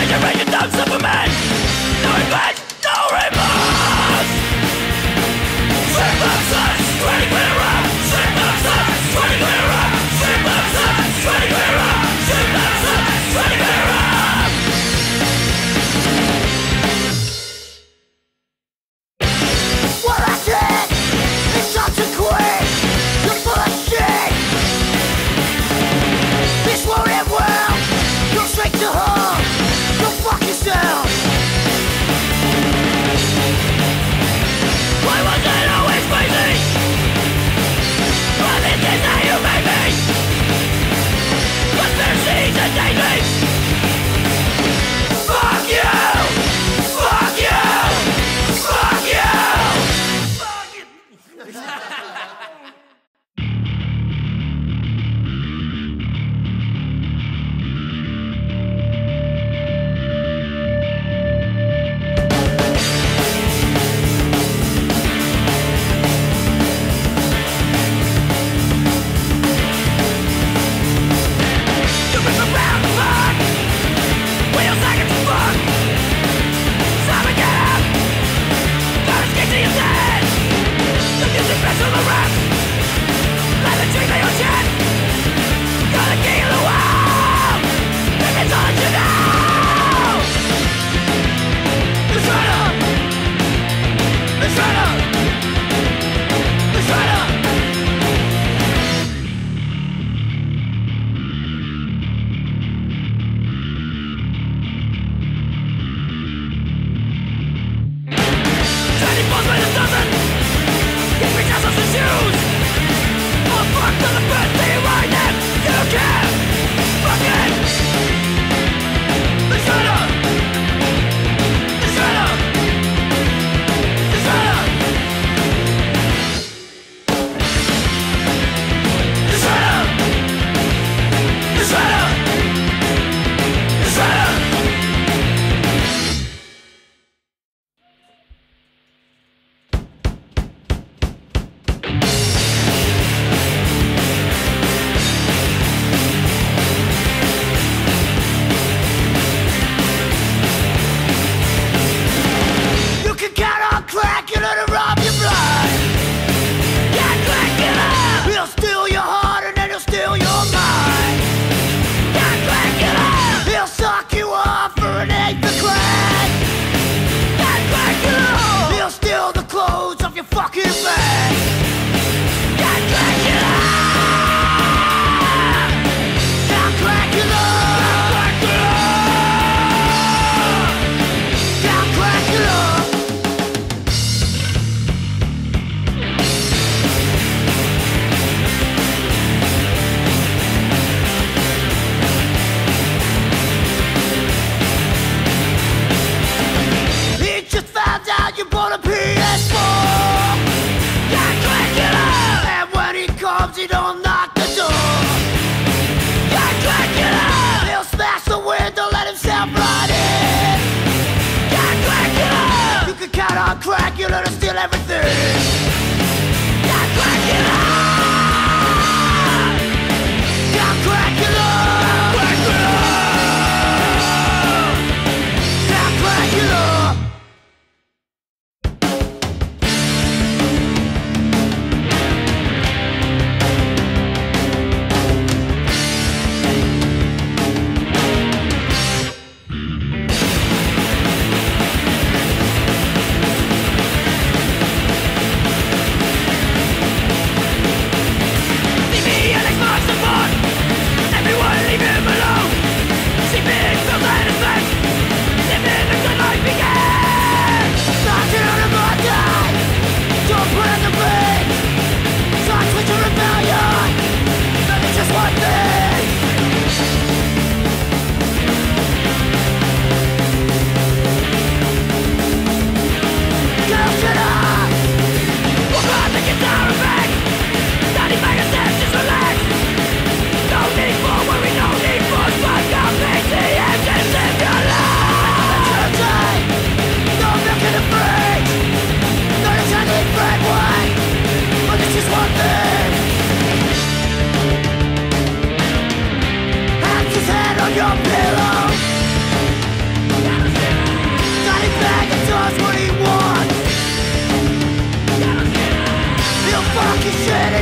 Dracula to steal everything. Got Dracula! Got Dracula! Dracula! Got Dracula!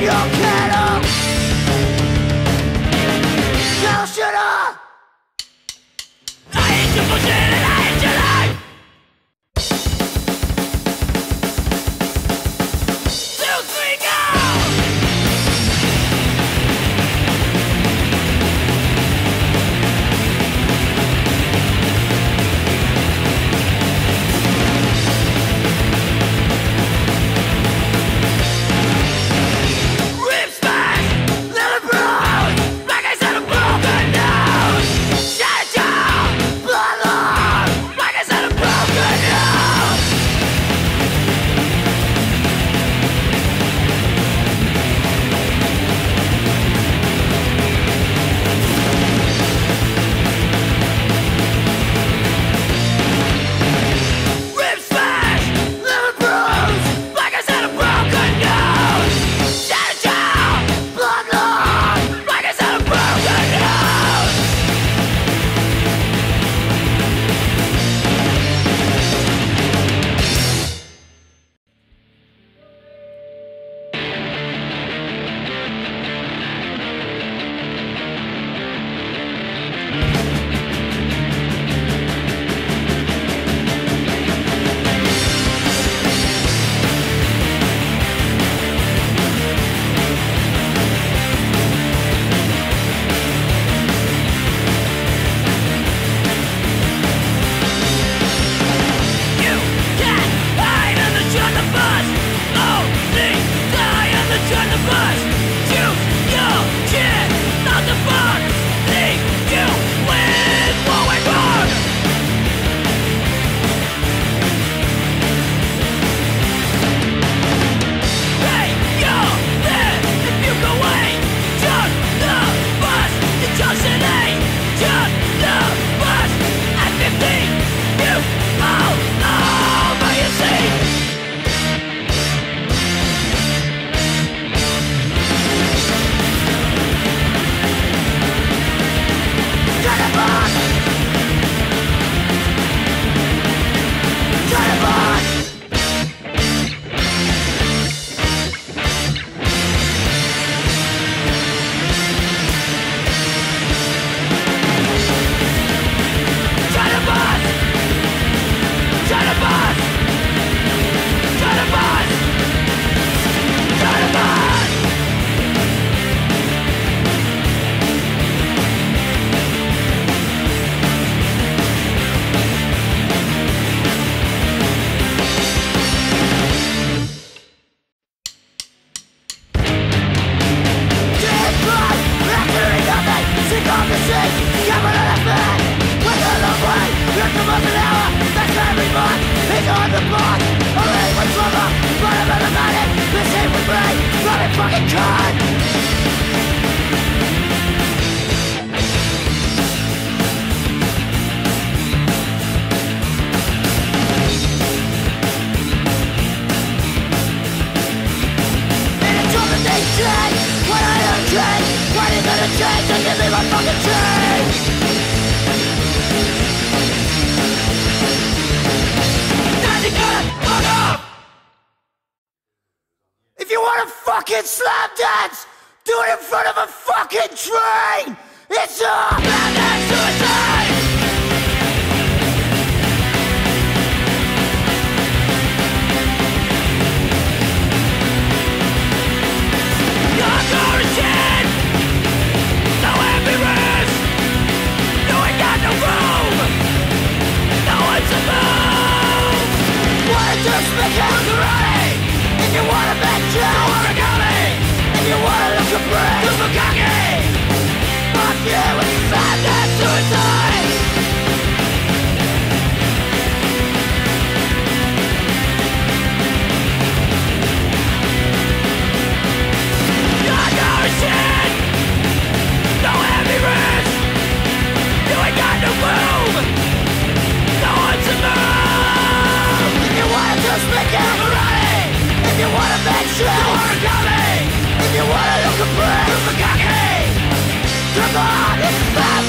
your kettle. Now shut up. I hate your bullshit and I hate your life. 2, 3, go! Fucking God! Change and give me my fucking change. Now you gotta fuck off. If you wanna fucking slam dance, do it in front of a fucking train. It's a slam dance suicide. Your origin. No happiness. No, I got no room. No one to move. Wanna just make it right. If you wanna make jokes, origami. If you wanna look a break, do Bukaki. Fuck you, it's slam dance suicide. Your origin. No heavy wrist. You ain't got no move. No one to move. If you wanna just make it right. If you wanna make sure you wanna come. If you wanna look a break, you forgot me. Come on, it's a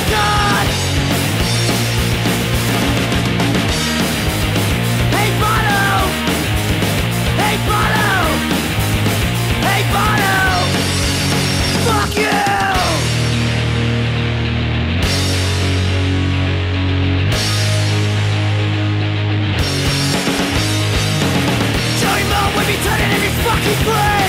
God! Hey Bono! Hey Bono! Hey Bono! Fuck you! Joey Mo would be turning in his fucking grave!